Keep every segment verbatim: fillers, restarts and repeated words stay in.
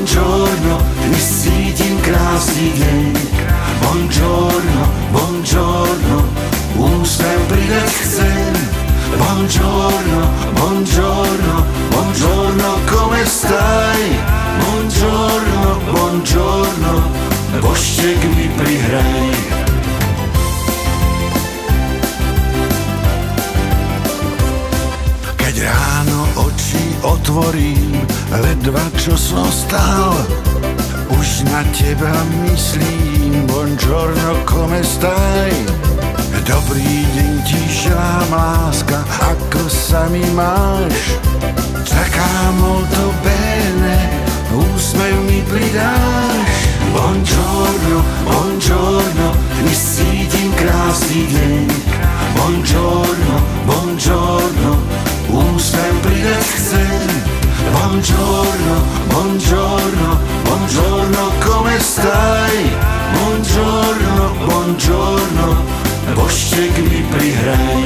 buongiorno, dnes cítim krásny deň. Buongiorno, buongiorno, úsmev pridať chcem. Buongiorno, buongiorno, buongiorno, come stai? Buongiorno, buongiorno, boštek mi prihraj. Keď ráno oči otvorím, ledva čo som stal, už na teba myslím. Buongiorno, come stai? Dobrý deň ti želám, láska, ako sa mi máš? Taká molto bene, úsmev mi pridáš. Buongiorno, buongiorno, dnes cítim krásny deň. Buongiorno, buongiorno, úsmev pridať chcem. Buongiorno, buongiorno, buongiorno, come stai? Buongiorno, buongiorno, boštek mi prihraj.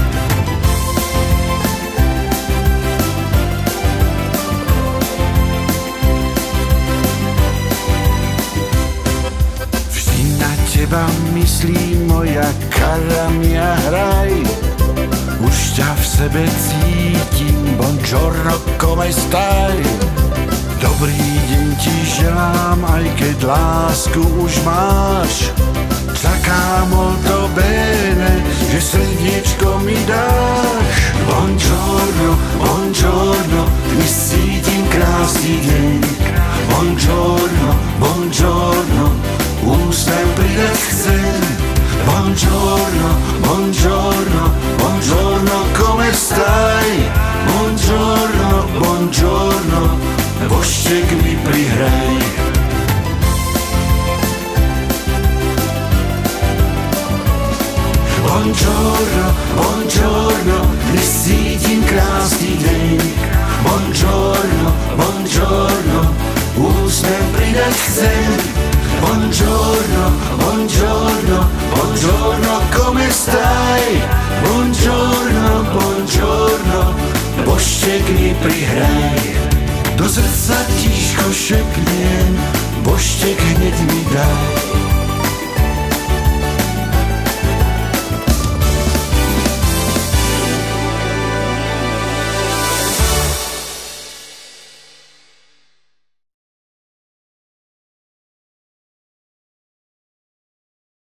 Vždy na teba myslím, moja karamia, hraj. Už ťa v sebe cítim, buongiorno, come stai? Dobrý deň ti želám, aj keď lásku už máš. Taká molto bene, že srdiečko mi dáš. Buongiorno, buongiorno, dnes cítim krásny deň. Buongiorno, buongiorno, úsmev pridať chcem. Buongiorno, buongiorno, buongiorno, come stai? Buongiorno, buongiorno, boštek mi prihraj. Buongiorno, buongiorno, dnes cítim krásny deň. Buongiorno, buongiorno, úsmev pridať chcem. Buongiorno, buongiorno, buongiorno, come stai? Buongiorno, buongiorno, boštek mi prihraj. Do srdca tížko šepnem, boštek hneď mi daj.